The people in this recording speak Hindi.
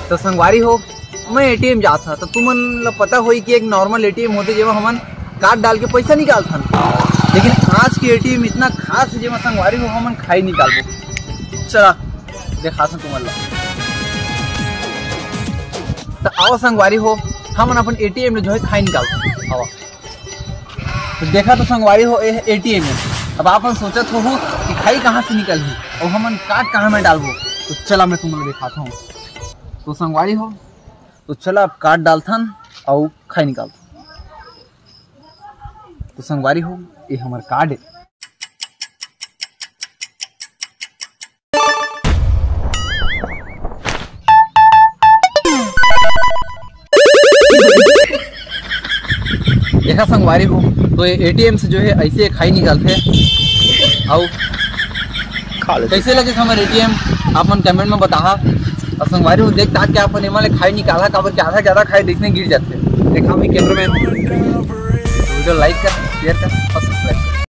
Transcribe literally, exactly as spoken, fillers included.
तो संगवारी हो मैं एटीएम जाता तो तुमन ला पता होई कि एक नॉर्मल एटीएम होते जेमा हमन कार्ड डाल के पैसा निकालथन, लेकिन आज के एटीएम इतना खास है जेमा संगवारी हो हमन खाई निकालबो। चला दिखाथन तुमन ला। तो आओ संगवारी हो हमन अपन एटीएम में जो है खाई निकालथन। आओ तो देखा तो संगवारी हो एटीएम में। अब आप सोचत हो कि खाई कहाँ से निकलही और हमन कार्ड कहाँ में डालबो। तो चला मैं तुमको दिखाता हूँ। तो संगवारी हो तो चला अब कार्ड डालथन और खाई निकालथन। तो संगवारी हो ये हमार कार्ड है। देखा संगवारी हो तो ये एटीएम से जो है ऐसे खाई निकालते और कैसे लगे हमारे एटीएम आप मन कमेंट में बताहा। और संगवारी हो देख ताकि अपन एमा ले खाई निकाला काबर के आधा ज्यादा खाई देखने गिर जाते। देखा मैं कैमरा मैन वीडियो लाइक कर शेयर कर।